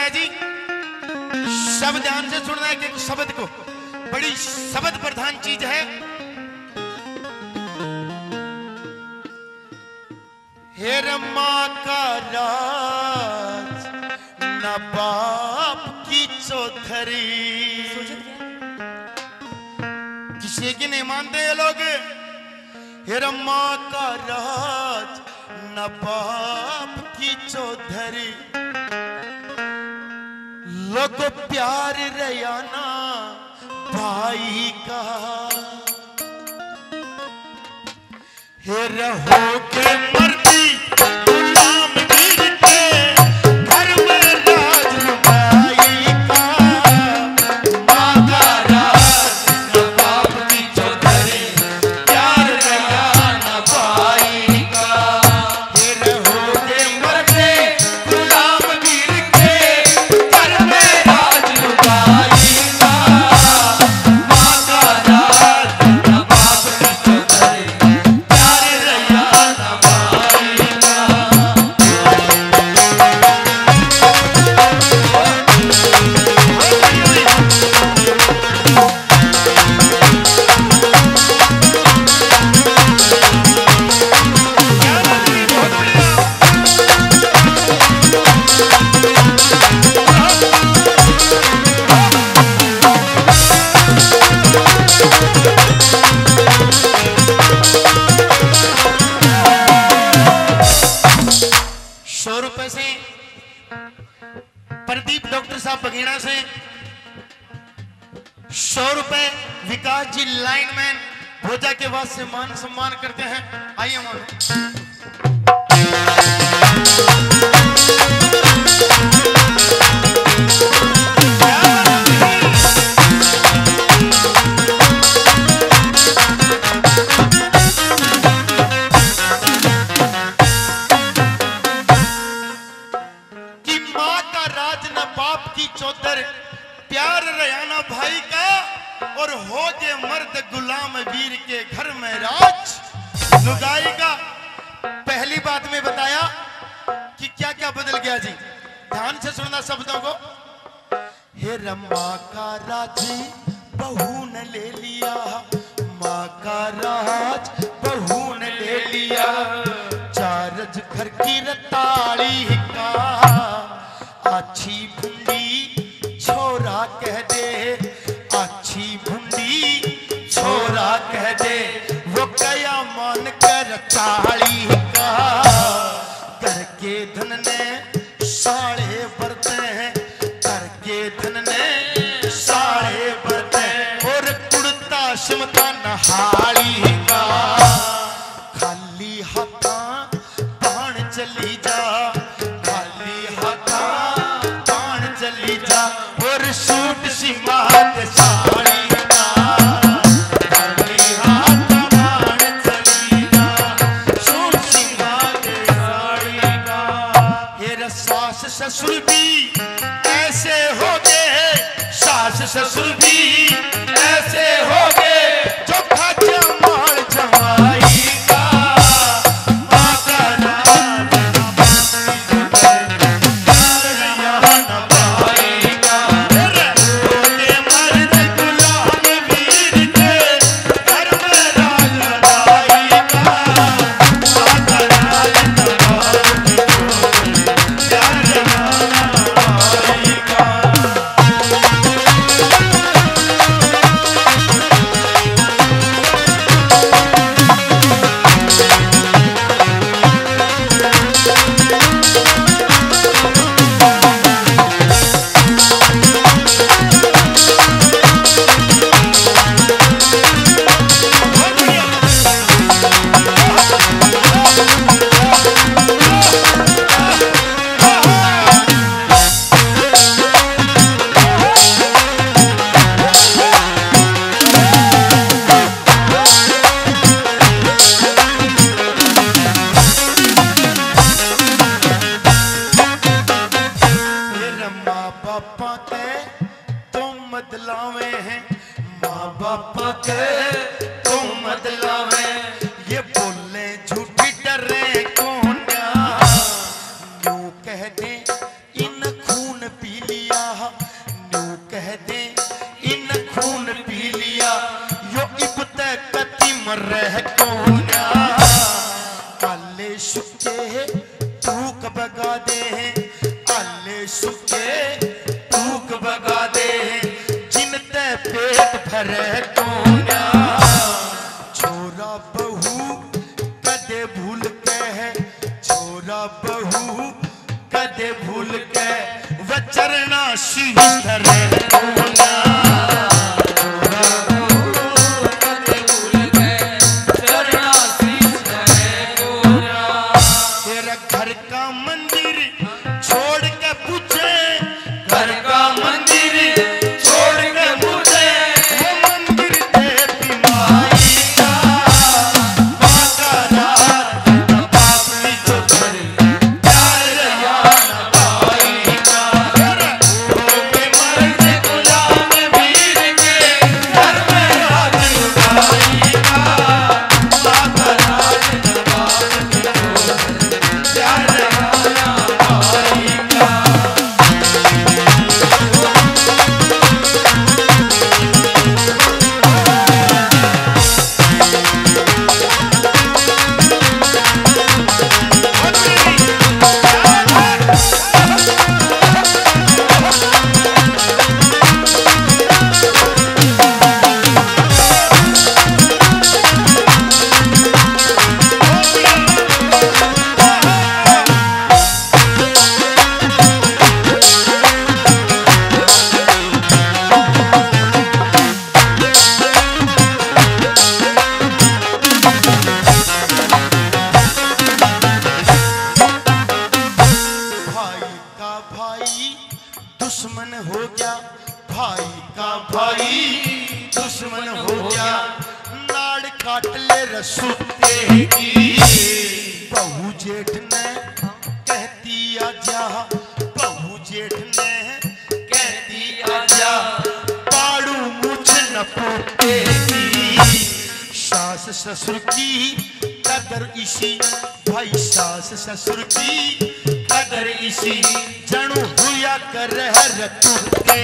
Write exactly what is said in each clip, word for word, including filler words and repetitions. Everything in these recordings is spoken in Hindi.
जी सब ध्यान से सुनना है कि शब्द को, बड़ी शब्द प्रधान चीज है। हे रमा का राज न बाप की चौधरी। किसी की नहीं मानते ये लोग। हे रमा का राज न बाप की चौधरी, लोग प्यार रयाना भाई का। हे रहो के मर्दी गुलाम वीर के, घर में राज भाई का। माँ का राज न बाप की चौधरी, प्यार रयाना भाई का। हे रहो के मर्दी गुलाम वीर के, घर में राज भाई का। माँ का राज न बाप की चौधरी, प्रदीप डॉक्टर साहब बघेड़ा से सौ रुपए, विकास जी लाइनमैन भोजा के बाद से मान सम्मान करते हैं। आइए मान चौधर, प्यार रयाना भाई का, और हो जे मर्द गुलाम वीर के, घर में राज लुगाई का। पहली बात में बताया कि क्या क्या बदल गया जी, ध्यान से सुनना शब्दों को। हे रमा का राजी बहू ने ले लिया, माँ का राज बहू ने ले लिया। चारज घर की रताड़ी का, अच्छी भुंडी छोरा कह दे, अच्छी भुंडी छोरा कह दे। वो कया मान कर ताली का, करके धन ने साढ़े बरते हैं, करके धन ने साढ़े बरते। और कुड़ता सिमता नहाली का, खाली हाथा बाण चली जा, सूट सिमात साड़ी का, खाली हाथ बाण चली जा, सूट सिमात साड़ी का। हेरा सास ससुर भी ऐसे हो गए, सास ससुर भी ऐसे हो गए, जो खाचा मार जमाई का। माँ का राज न भाई का, बदलावे हैं, माँ बापा के तुम बदलावे। ये बोले झूठी डरे कौन, यूं कह दे इन खून पी खावे सुखे भूख भगा दे जिनते पेट भरे कोना छोरा बहू कदे भूल के छोरा बहू कदे भूल के वचरना शीश धरे कोना दुश्मन हो गया भाई का भाई दुश्मन हो गया नाड़ काट ले रसूते की बहू जेठ ने कहती आजा बहू जेठ ने कहती आजा पाड़ू मुझ न पोते की सास ससुर की कदर इसी भाई सास ससुर की कदर इसी जणू हुआ कर रतुते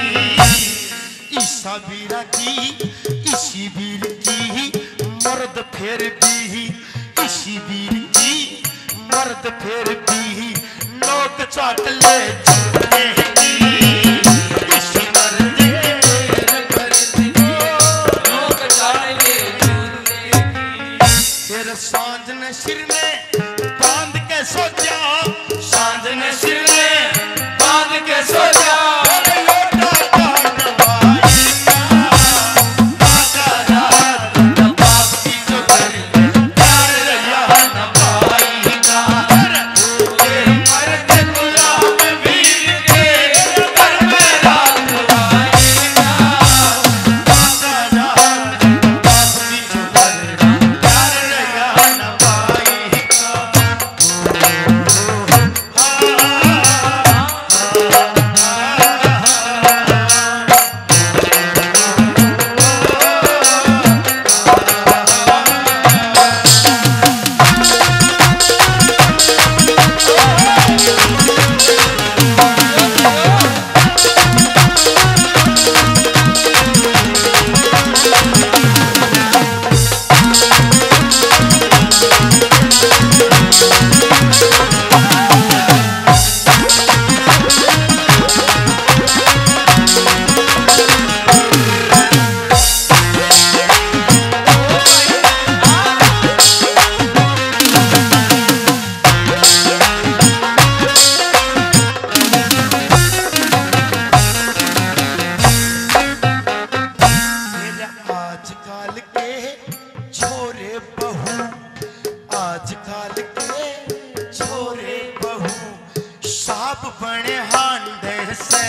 ईसा बीरा की इसी बीर की मर्द फिर भी इसी बीर की मर्द फिर भी नोक चाट ले जूते की इसी मर्द नोक चाट ले जूते की फिर सांझ ने सिर में बांध के सोचा सांझ ने सिर में बांध के सोचा आजकल के छोरे बहू साप बने हांडे से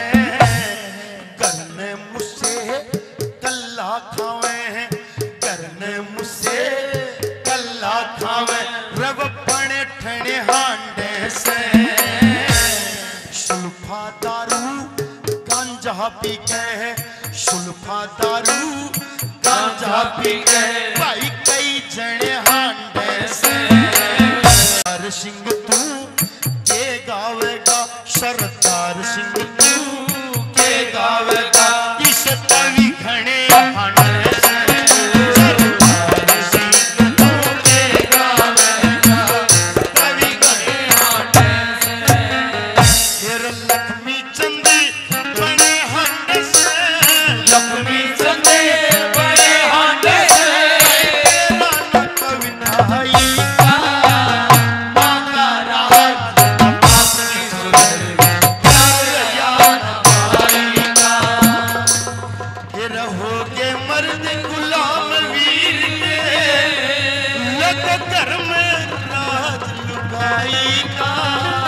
करने मुझसे कल्ला खावे करने मुझसे कल्ला खावे रब बने ठने हांडे से सुल्फा दारू गांजा पी के सुल्फा दारू गांजा पी के भाई कई जने हांडे से सिंह तू के गावेगा सरदार सिंह तू के गावेगा इस तवी घने हांडे से सरदार सिंह तू के गावेगा तवी घने हांडे से मेरे घर में राज लुगाई का।